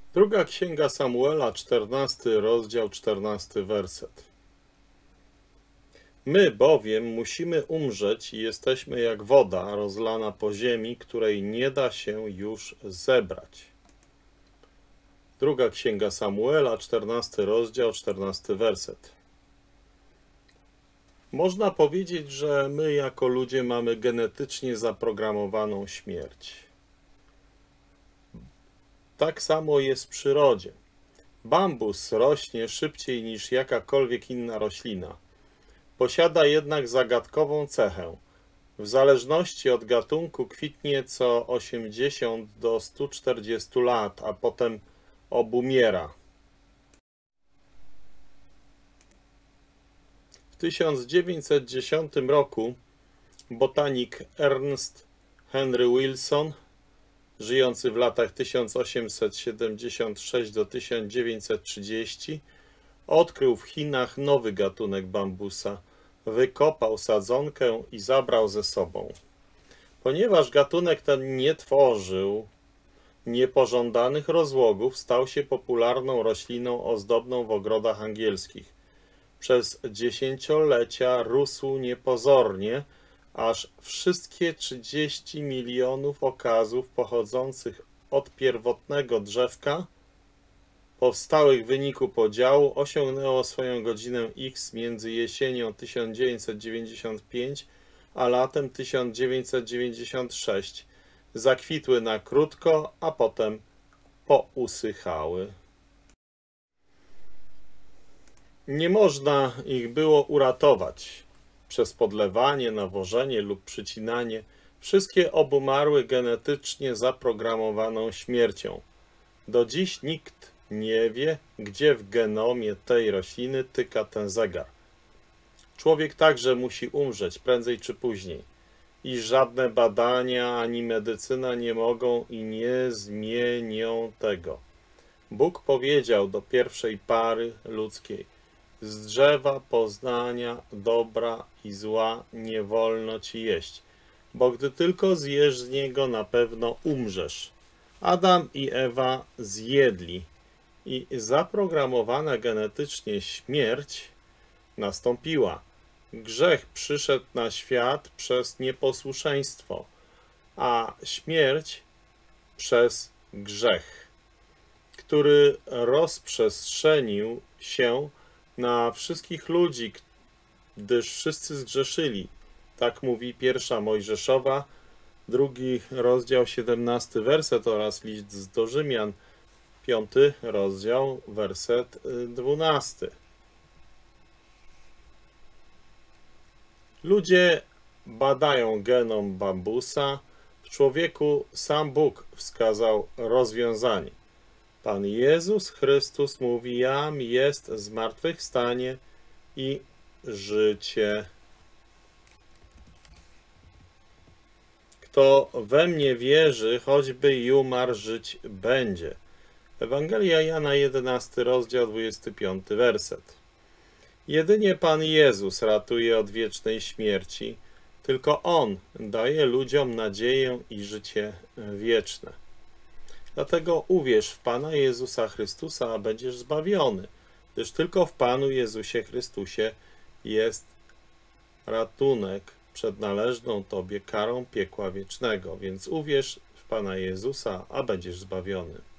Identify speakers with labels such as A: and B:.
A: Druga Księga Samuela, 14 rozdział, 14 werset. My bowiem musimy umrzeć i jesteśmy jak woda rozlana po ziemi, której nie da się już zebrać. Druga Księga Samuela, 14 rozdział, 14 werset. Można powiedzieć, że my jako ludzie mamy genetycznie zaprogramowaną śmierć. Tak samo jest w przyrodzie. Bambus rośnie szybciej niż jakakolwiek inna roślina. Posiada jednak zagadkową cechę. W zależności od gatunku kwitnie co 80 do 140 lat, a potem obumiera. W 1910 roku botanik Ernest Henry Wilson, żyjący w latach 1876 do 1930, odkrył w Chinach nowy gatunek bambusa, wykopał sadzonkę i zabrał ze sobą. Ponieważ gatunek ten nie tworzył niepożądanych rozłogów, stał się popularną rośliną ozdobną w ogrodach angielskich. Przez dziesięciolecia rósł niepozornie, aż wszystkie 30 milionów okazów pochodzących od pierwotnego drzewka, powstałych w wyniku podziału, osiągnęło swoją godzinę X między jesienią 1995 a latem 1996. Zakwitły na krótko, a potem pousychały. Nie można ich było uratować przez podlewanie, nawożenie lub przycinanie. Wszystkie obumarły genetycznie zaprogramowaną śmiercią. Do dziś nikt nie wie, gdzie w genomie tej rośliny tyka ten zegar. Człowiek także musi umrzeć prędzej czy później. I żadne badania ani medycyna nie mogą i nie zmienią tego. Bóg powiedział do pierwszej pary ludzkiej: z drzewa poznania dobra i zła nie wolno ci jeść, bo gdy tylko zjesz z niego, na pewno umrzesz. Adam i Ewa zjedli i zaprogramowana genetycznie śmierć nastąpiła. Grzech przyszedł na świat przez nieposłuszeństwo, a śmierć przez grzech, który rozprzestrzenił się na wszystkich ludzi, gdyż wszyscy zgrzeszyli. Tak mówi pierwsza Mojżeszowa, 2 rozdział, 17 werset oraz list do Rzymian, 5 rozdział, werset 12. Ludzie badają genom bambusa. W człowieku sam Bóg wskazał rozwiązanie. Pan Jezus Chrystus mówi: jam jest zmartwychwstanie i życie. Kto we mnie wierzy, choćby i umarł, żyć będzie. Ewangelia Jana, 11 rozdział, 25 werset. Jedynie Pan Jezus ratuje od wiecznej śmierci. Tylko On daje ludziom nadzieję i życie wieczne. Dlatego uwierz w Pana Jezusa Chrystusa, a będziesz zbawiony, gdyż tylko w Panu Jezusie Chrystusie jest ratunek przed należną Tobie karą piekła wiecznego. Więc uwierz w Pana Jezusa, a będziesz zbawiony.